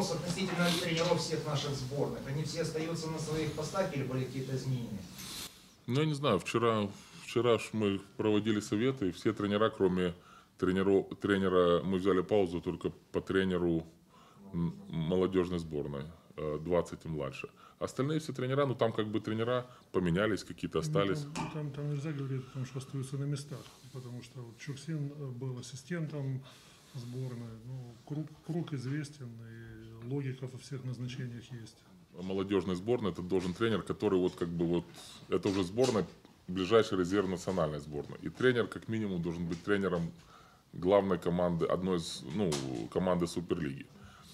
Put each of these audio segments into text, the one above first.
вопрос относительно тренеров всех наших сборных. Они все остаются на своих постах или были какие-то изменения? Ну, я не знаю, вчера мы проводили советы, и все тренера, кроме тренера, мы взяли паузу только по тренеру молодежной сборной, 20 и младше. Остальные все тренера, ну там как бы тренера поменялись, какие-то остались. Там нельзя говорить о том, что остаются на местах, потому что вот Чурсин был ассистентом сборной, ну, круг известен, и логика во всех назначениях есть. Молодежной сборной это должен тренер, который вот как бы вот, это уже сборная, ближайший резерв национальной сборной. И тренер как минимум должен быть тренером главной команды, одной из, ну, команды Суперлиги.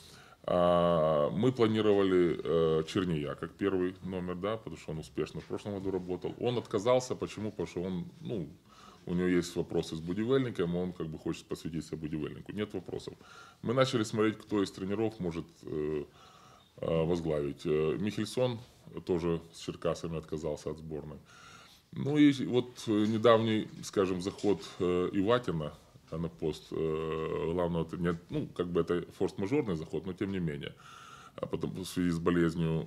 Мы планировали Черния как первый номер, да, потому что он успешно в прошлом году работал. Он отказался, почему? Потому что он, ну, у него есть вопросы с будивельником, он как бы хочет посвятиться будивельнику. Нет вопросов. Мы начали смотреть, кто из тренеров может возглавить. Михельсон тоже с Черкасами отказался от сборной. Ну и вот недавний, скажем, заход Иватина на пост главного тренера, ну, как бы это форс-мажорный заход, но тем не менее. А потом в связи с болезнью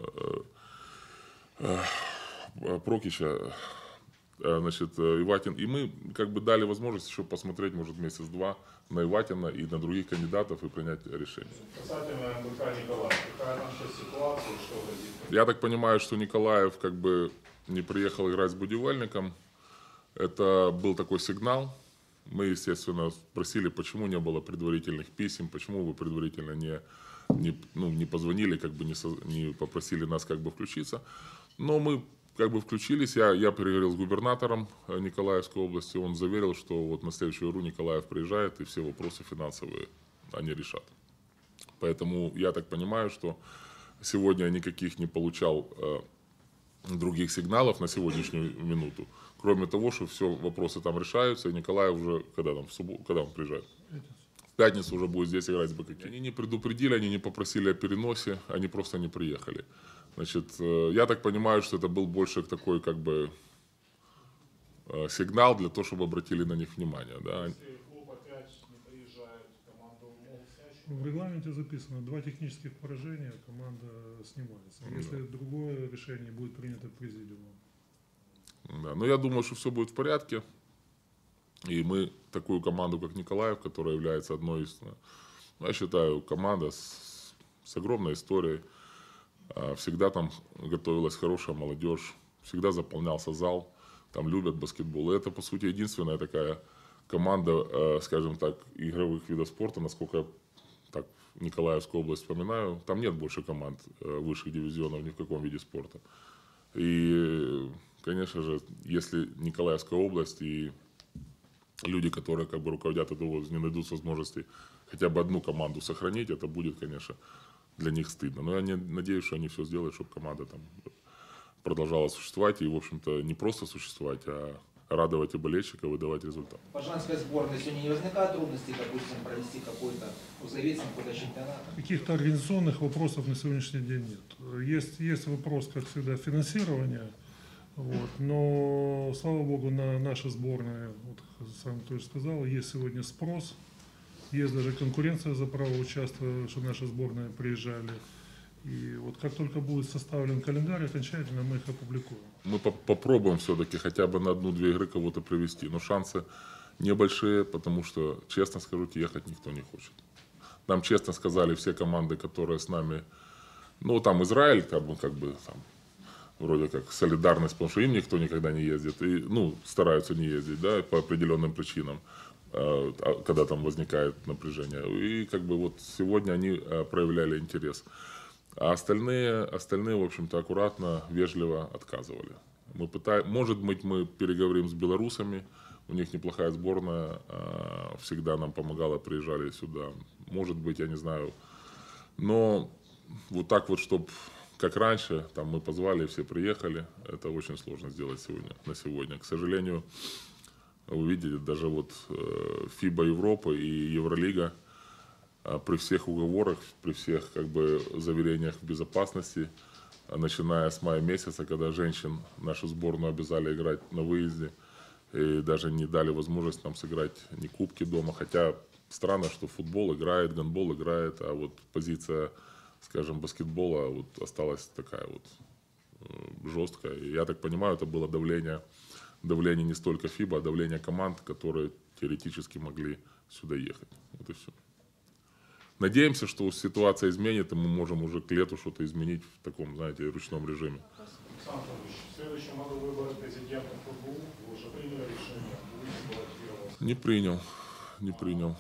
Прокича, значит, Иватин. И мы как бы дали возможность еще посмотреть, может, месяц-два на Иватина и на других кандидатов и принять решение. Касательно МБК Николаев, какая там сейчас ситуация, что грозит? Я так понимаю, что Николаев как бы не приехал играть с будивельником. Это был такой сигнал. Мы, естественно, спросили, почему не было предварительных писем, почему вы предварительно не позвонили, как бы не попросили нас как бы включиться. Но мы как бы включились. Я переговорил с губернатором Николаевской области. Он заверил, что вот на следующую игру Николаев приезжает и все вопросы финансовые они решат. Поэтому я так понимаю, что сегодня я никаких не получал других сигналов на сегодняшнюю минуту. Кроме того, что все вопросы там решаются, и Николаев уже, когда он приезжает? В пятницу уже будет здесь играть с БКК. Они не предупредили, они не попросили о переносе, они просто не приехали. Значит, я так понимаю, что это был больше такой, как бы, сигнал для того, чтобы обратили на них внимание. Да? Если клуб опять не приезжает, команду могут снять? В регламенте записано 2 технических поражения, команда снимается. Если другое решение будет принято президиумом. Да, но я думаю, что все будет в порядке. И мы такую команду, как Николаев, которая является одной из, я считаю, команда с огромной историей. Всегда там готовилась хорошая молодежь, всегда заполнялся зал, там любят баскетбол. И это, по сути, единственная такая команда, скажем так, игровых видов спорта, насколько я так Николаевскую область вспоминаю. Там нет больше команд высших дивизионов ни в каком виде спорта. И, конечно же, если Николаевская область и люди, которые как бы руководят этой областью, не найдут возможности хотя бы одну команду сохранить, это будет, конечно, для них стыдно. Но я надеюсь, что они все сделают, чтобы команда там продолжала существовать и, в общем-то, не просто существовать, а радовать и болельщиков и давать результат. По женской сборной сегодня не возникает трудностей, допустим, провести какой-то, заявиться на какой-то чемпионат? Каких-то организационных вопросов на сегодняшний день нет. Есть вопрос, как всегда, финансирования. Вот. Но, слава богу, на нашей сборной, вот сам тоже сказал, есть сегодня спрос. Есть даже конкуренция за право участвовать, чтобы наши сборные приезжали. И вот как только будет составлен календарь, окончательно мы их опубликуем. Мы попробуем все-таки хотя бы на 1-2 игры кого-то привести. Но шансы небольшие, потому что, честно скажу, ехать никто не хочет. Нам честно сказали все команды, которые с нами, ну там Израиль, как бы там, вроде как солидарность, потому что им никто никогда не ездит. И, ну, стараются не ездить, да, по определенным причинам, когда там возникает напряжение. И как бы вот сегодня они проявляли интерес. А остальные, в общем-то, аккуратно, вежливо отказывали. Может быть, мы переговорим с белорусами, у них неплохая сборная, всегда нам помогала, приезжали сюда. Может быть, я не знаю. Но вот так вот, чтобы как раньше, там мы позвали, все приехали, это очень сложно сделать на сегодня. К сожалению, вы видите, даже вот ФИБА Европа и Евролига, при всех уговорах, при всех как бы заверениях в безопасности, начиная с мая месяца, когда женщин нашу сборную обязали играть на выезде, и даже не дали возможность нам сыграть ни кубки дома, хотя странно, что футбол играет, гандбол играет, а вот позиция, скажем, баскетбола вот осталась такая вот жесткая. И я так понимаю, это было давление не столько ФИБА, а давление команд, которые теоретически могли сюда ехать. Вот и все. Надеемся, что ситуация изменит, и мы можем уже к лету что-то изменить в таком, знаете, ручном режиме. Александр Анатольевич, в следующем году выборы президента ФБУ. Вы уже приняли решение, будете баллотироваться? Не принял.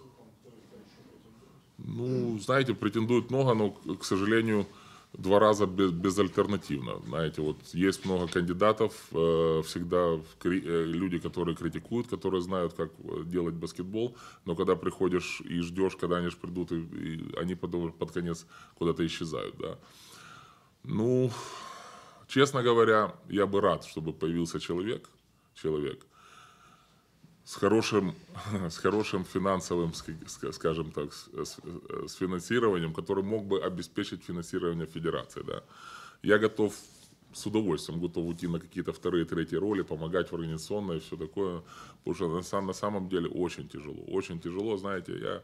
Ну, знаете, претендует много, но, к сожалению, 2 раза безальтернативно. Знаете, вот есть много кандидатов, всегда люди, которые критикуют, которые знают, как делать баскетбол, но когда приходишь и ждешь, когда они придут, и они под конец куда-то исчезают, да. Ну, честно говоря, я бы рад, чтобы появился человек с хорошим финансовым, скажем так, с финансированием, который мог бы обеспечить финансирование федерации. Да. Я готов, с удовольствием готов уйти на какие-то 2-е, 3-е роли, помогать в организационной и все такое, потому что на самом деле очень тяжело, знаете,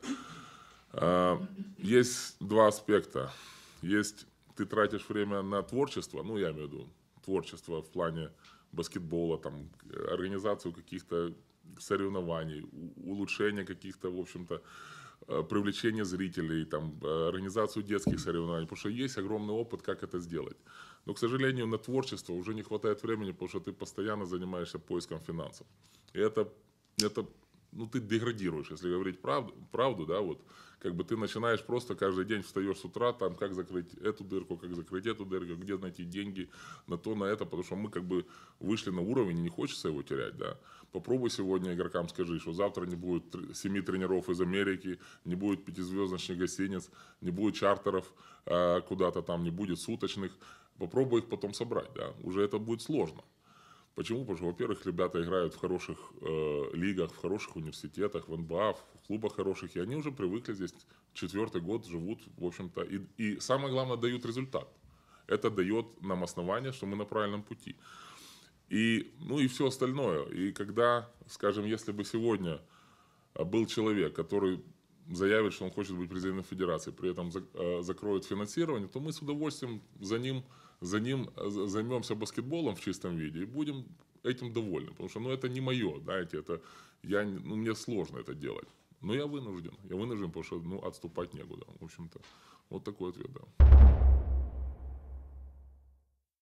есть 2 аспекта. Есть, ты тратишь время на творчество, ну, я имею в виду творчество в плане баскетбола, там, организацию каких-то соревнований, улучшение каких-то, в общем-то, привлечение зрителей, там, организацию детских соревнований, потому что есть огромный опыт, как это сделать. Но, к сожалению, на творчество уже не хватает времени, потому что ты постоянно занимаешься поиском финансов. И это ну, ты деградируешь, если говорить правду, да, вот, как бы ты начинаешь просто каждый день встаешь с утра, там, как закрыть эту дырку, где найти деньги на то, на это, потому что мы как бы вышли на уровень, и не хочется его терять, да. Попробуй сегодня игрокам скажи, что завтра не будет 7 тренеров из Америки, не будет 5-звездочных гостиниц, не будет чартеров куда-то там, не будет суточных. Попробуй их потом собрать, да. Уже это будет сложно. Почему? Потому что, во-первых, ребята играют в хороших лигах, в хороших университетах, в НБА, в клубах хороших, и они уже привыкли здесь 4-й год, живут, в общем-то, и самое главное, дают результат. Это дает нам основание, что мы на правильном пути. И, ну и все остальное. И когда, скажем, если бы сегодня был человек, который заявит, что он хочет быть президентом федерации, при этом закроет финансирование, то мы с удовольствием за ним займемся баскетболом в чистом виде и будем этим довольны. Потому что, ну, это не мое, знаете, мне сложно это делать. Но я вынужден, потому что, ну, отступать некуда. В общем-то, вот такой ответ, да.